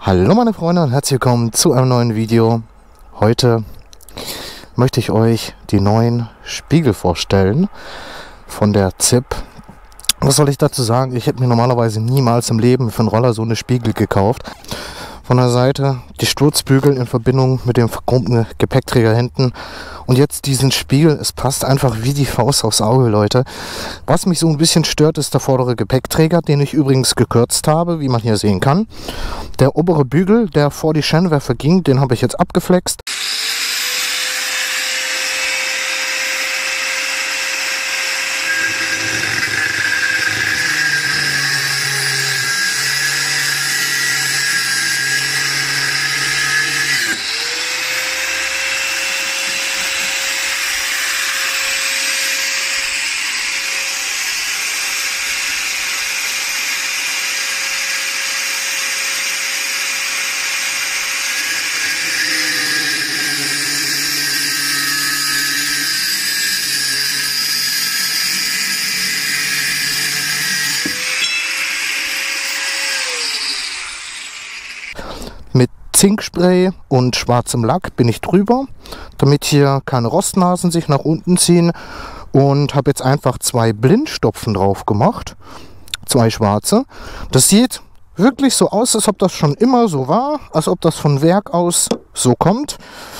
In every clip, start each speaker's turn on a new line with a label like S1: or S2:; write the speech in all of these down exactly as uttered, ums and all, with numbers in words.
S1: Hallo meine Freunde und herzlich willkommen zu einem neuen Video. Heute möchte ich euch die neuen Spiegel vorstellen von der Z I P. Was soll ich dazu sagen? Ich hätte mir normalerweise niemals im Leben für einen Roller so eine Spiegel gekauft. Von der Seite die Sturzbügel in Verbindung mit dem verchromten Gepäckträger hinten. Und jetzt diesen Spiegel. Es passt einfach wie die Faust aufs Auge, Leute. Was mich so ein bisschen stört, ist der vordere Gepäckträger, den ich übrigens gekürzt habe, wie man hier sehen kann. Der obere Bügel, der vor die Scheinwerfer ging, den habe ich jetzt abgeflext. Mit Zinkspray und schwarzem Lack bin ich drüber, damit hier keine Rostnasen sich nach unten ziehen, und habe jetzt einfach zwei Blindstopfen drauf gemacht, zwei schwarze. Das sieht wirklich so aus, als ob das schon immer so war, als ob das von Werk aus so kommt.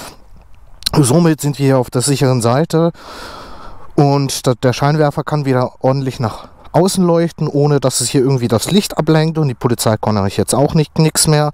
S1: Somit sind wir hier auf der sicheren Seite und der Scheinwerfer kann wieder ordentlich nach außen leuchten, ohne dass es hier irgendwie das Licht ablenkt, und die Polizei kann ich jetzt auch nicht nichts mehr,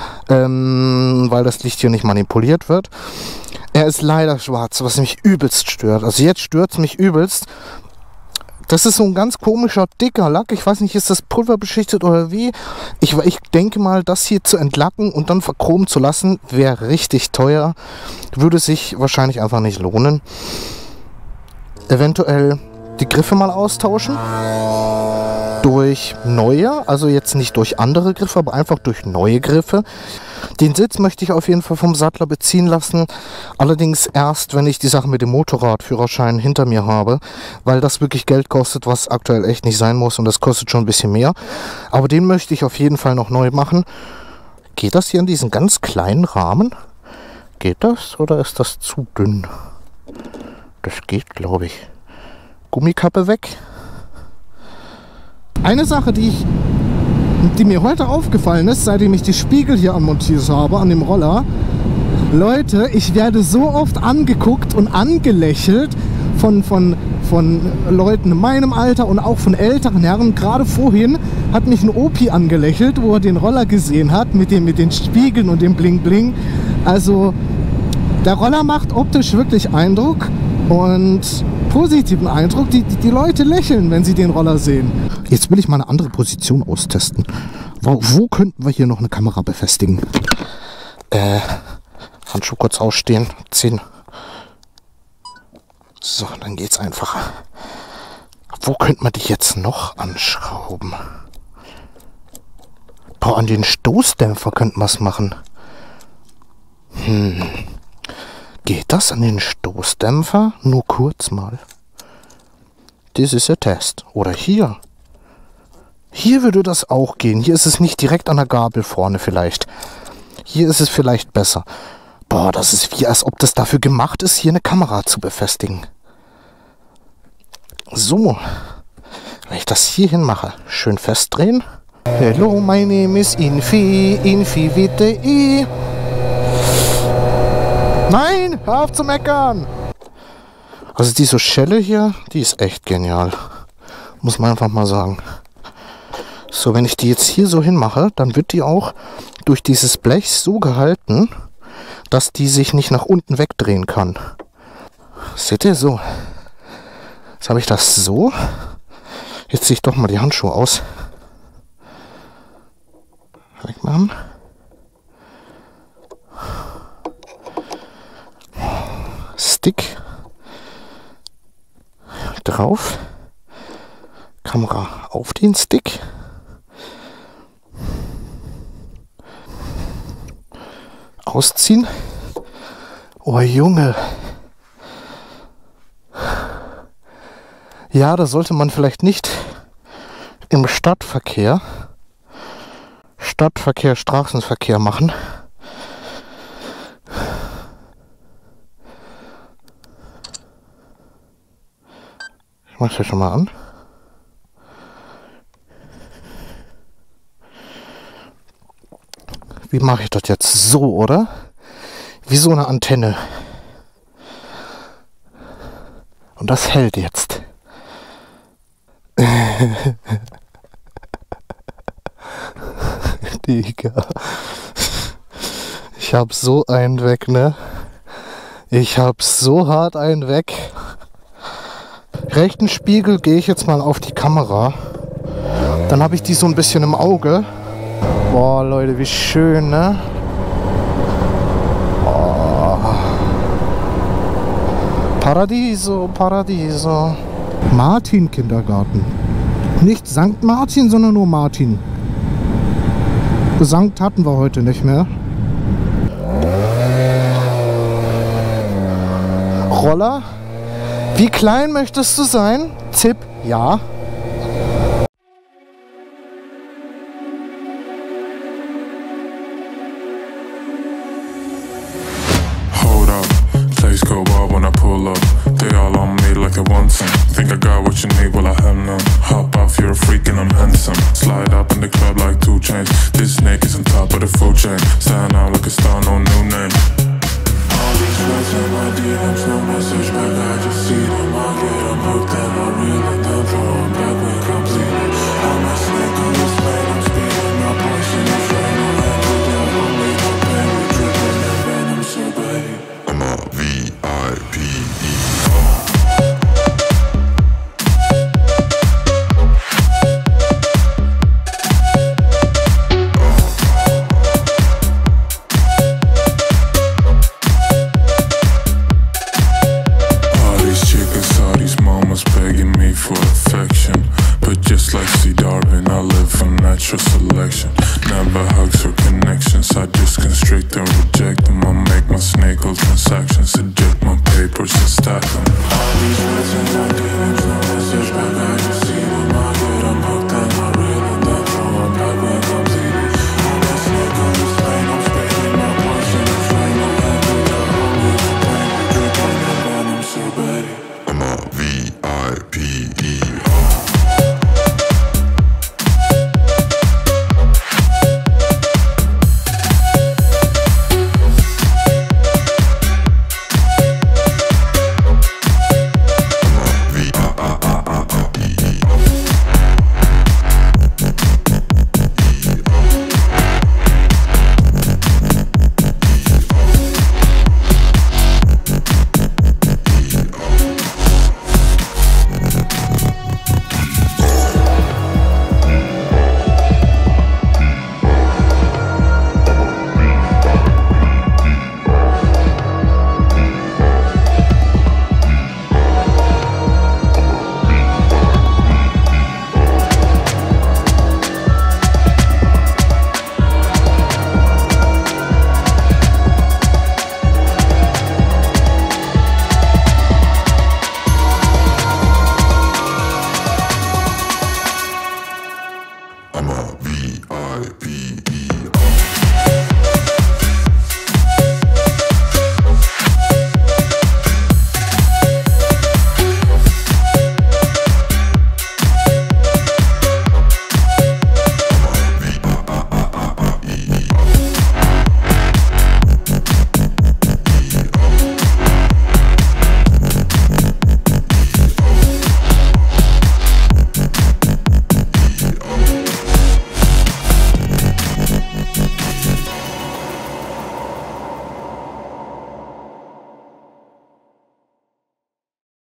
S1: ähm, weil das Licht hier nicht manipuliert wird. Er ist leider schwarz, was mich übelst stört. Also jetzt stört es mich übelst. Das ist so ein ganz komischer, dicker Lack. Ich weiß nicht, ist das pulverbeschichtet oder wie? Ich, ich denke mal, das hier zu entlacken und dann verchromen zu lassen, wäre richtig teuer. Würde sich wahrscheinlich einfach nicht lohnen. Eventuell die Griffe mal austauschen durch neue, also jetzt nicht durch andere Griffe, aber einfach durch neue Griffe. Den Sitz möchte ich auf jeden Fall vom Sattler beziehen lassen, allerdings erst, wenn ich die Sache mit dem Motorradführerschein hinter mir habe, weil das wirklich Geld kostet, was aktuell echt nicht sein muss, und das kostet schon ein bisschen mehr. Aber den möchte ich auf jeden Fall noch neu machen. Geht das hier in diesen ganz kleinen Rahmen? Geht das oder ist das zu dünn? Das geht, glaube ich. Gummikappe weg. Eine Sache, die ich, die mir heute aufgefallen ist, seitdem ich die Spiegel hier anmontiert habe an dem Roller. Leute, ich werde so oft angeguckt und angelächelt von, von, von Leuten in meinem Alter und auch von älteren Herren. Gerade vorhin hat mich ein Opi angelächelt, wo er den Roller gesehen hat mit, dem, mit den Spiegeln und dem Bling Bling. Also der Roller macht optisch wirklich Eindruck. Und positiven Eindruck, die, die, die Leute lächeln, wenn sie den Roller sehen. Jetzt will ich mal eine andere Position austesten. Wo, wo könnten wir hier noch eine Kamera befestigen? Äh, Handschuh kurz ausstehen, ziehen. So, dann geht's einfacher. Wo könnte man die jetzt noch anschrauben? Boah, an den Stoßdämpfer könnte man es machen. Hm. Geht das an den Stoßdämpfer? Nur kurz mal. Das ist ein Test. Oder hier. Hier würde das auch gehen. Hier ist es nicht direkt an der Gabel vorne vielleicht. Hier ist es vielleicht besser. Boah, das ist wie, als ob das dafür gemacht ist, hier eine Kamera zu befestigen. So. Wenn ich das hier hin mache, schön festdrehen. Hello, my name is Infi. Infi with the E. Nein, hör auf zu meckern! Also diese Schelle hier, die ist echt genial. Muss man einfach mal sagen. So, wenn ich die jetzt hier so hinmache, dann wird die auch durch dieses Blech so gehalten, dass die sich nicht nach unten wegdrehen kann. Seht ihr so? Jetzt habe ich das so. Jetzt ziehe ich doch mal die Handschuhe aus. Wegmachen. Stick drauf, Kamera auf den Stick, ausziehen. Oh Junge, ja, da sollte man vielleicht nicht im Stadtverkehr Stadtverkehr, Straßenverkehr machen. Ich mach's ja schon mal an. Wie mache ich das jetzt? So, oder? Wie so eine Antenne. Und das hält jetzt. Digga. Ich hab so einen weg, ne? Ich hab so hart einen weg. Rechten Spiegel gehe ich jetzt mal auf die Kamera. Dann habe ich die so ein bisschen im Auge. Boah, Leute, wie schön, ne? Oh. Paradiso, Paradiso. Martin Kindergarten. Nicht Sankt Martin, sondern nur Martin. Sankt hatten wir heute nicht mehr. Roller. Wie klein möchtest du sein? Zip, ja.
S2: Hold up, place go wild when I pull up. They all on me like they want some. Think I got what you need, well I have none. Hop off, you're a freak and I'm handsome. Slide up in the club like two chains. This snake is on top of the food chain. Stand out like a star, no new name. All these threats in my D Ms, no message back, I just see them. I get them hooked and I reel it down, throw them back when completed. I'm a snake on this lane, I'm speeding, my poison is rain. I'm handle down, I'm made no pain, we dripping in venom, so baby I'm a V I P E. Selection, never hugs or connections. I just constrict and reject them. I make my snake transactions, eject my papers and stack them.